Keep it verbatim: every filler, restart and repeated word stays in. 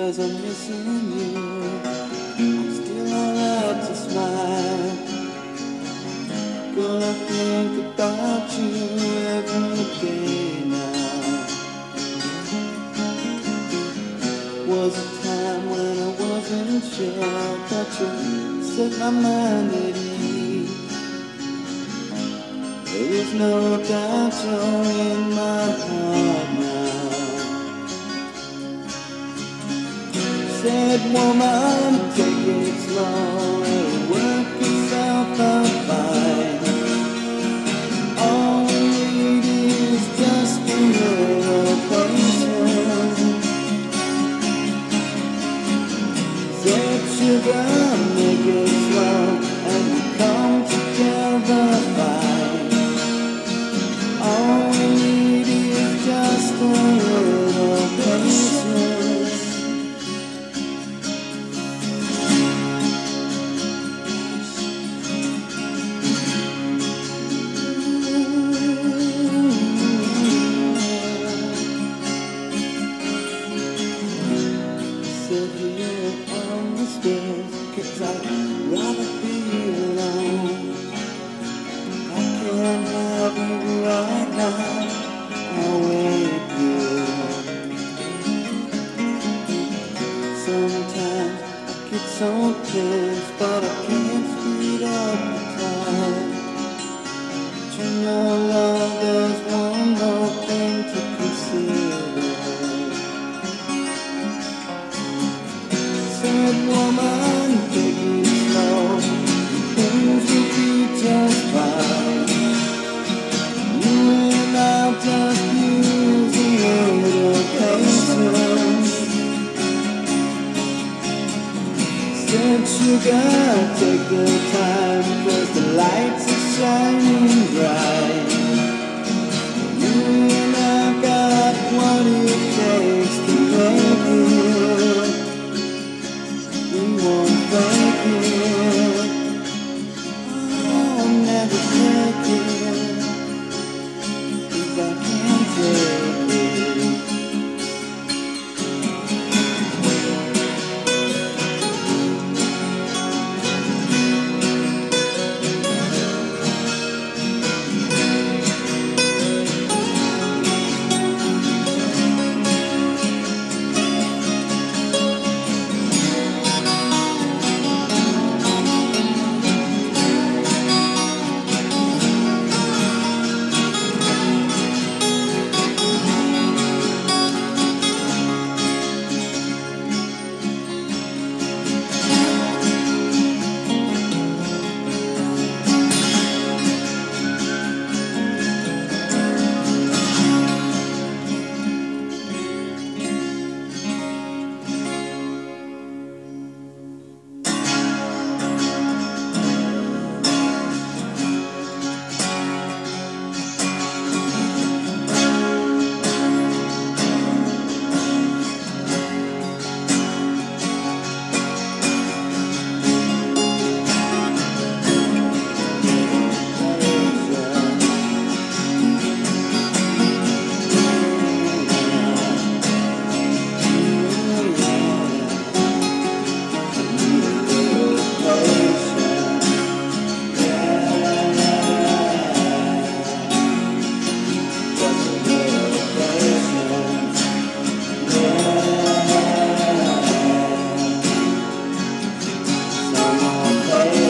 'cause I'm missing you. I'm still alright to smile, gonna think about you every day now. Was a time when I wasn't sure, but you set my mind at ease. There is no doubt you're in my heart now. Said woman, take it slow, it'll work itself out fine. All we need is just a little patience. Said sugar, make it slow, and we come together fine. All we need is just a little patience. Sit here on the stairs, 'cause I'd rather be alone. I can't have you right now, I'll wait here. Sometimes I get so tense, but I can't speed up the time. But you know, love, there's one more thing to consider. Said woman, take it slow, things will be just fine. You and I'll just use a little patience. Said sugar, take the time, 'cause the lights are shining bright. You and I've got what it takes to make it. We won't fake it. I'll never take it, 'cause I can't take it. Some more patience.